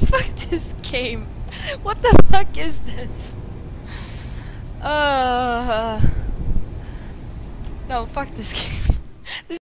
Fuck this game. What the fuck is this? No, fuck this game.